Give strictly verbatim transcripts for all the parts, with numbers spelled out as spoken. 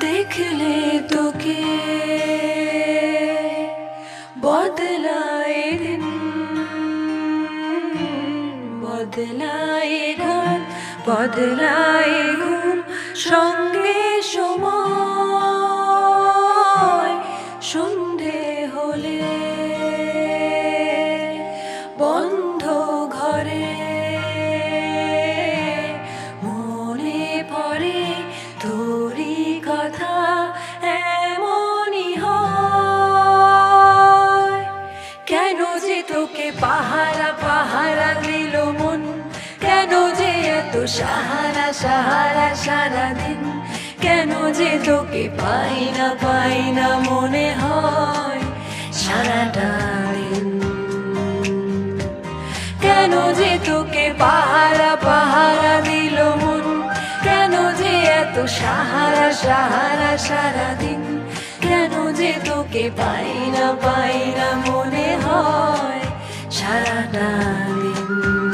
देखले তোকে বদলায় দিন বদলায় গান বদলায় ঘুম সঙ্গে সময় সন্ধে হলে বন্ধ ঘরে মনে পড়ে তোরই কথা এমনই হয় কেন যে তোকে পাহারা পাহারা দিল মন কেন যে এত সাহারা সাহারা সারাদিন কেন যে তোকে পাই না পাই না মনে হয় সারাটা দিন কেন যে তোকে পাহারা পাহারা দিল মন কেন যে এত সাহারা সাহারা সারাদিন কেন যে তোকে পাই না পাই না মনে হয় সারাটা দিন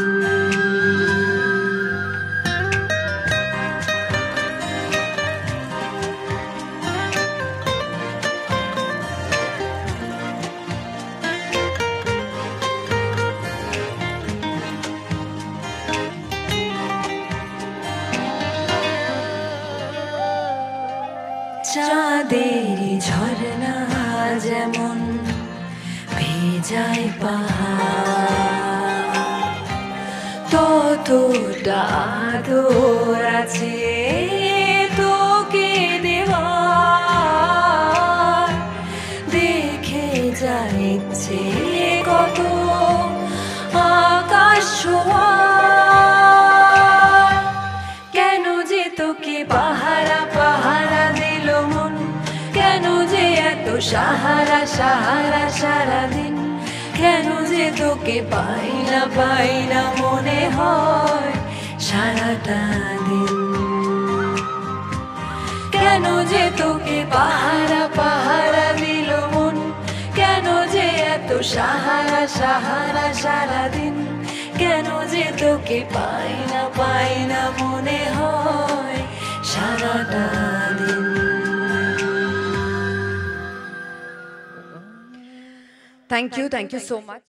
চাঁদের ঝরনা যেমন ভেজায় পাহাড় ততটা আদর আছে তোকে দেওয়ার দেখে যাচ্ছে কত আকাশ ছোঁয়ার কেন যে তোকে পাহারা পাহারা দিল মন কেন যে এত সাহারা সাহারা সারাদিন কেন যে তোকে পাই না পাই না মনে হয় সারাটা দিন কেন যে তোকে পাহারা পাহারা দিল মন কেন যে এত সাহারা সাহারা সারাদিন কেন যে তোকে পাই না পাই না মনে হয় সারাটা দিন Thank you, thank you so much.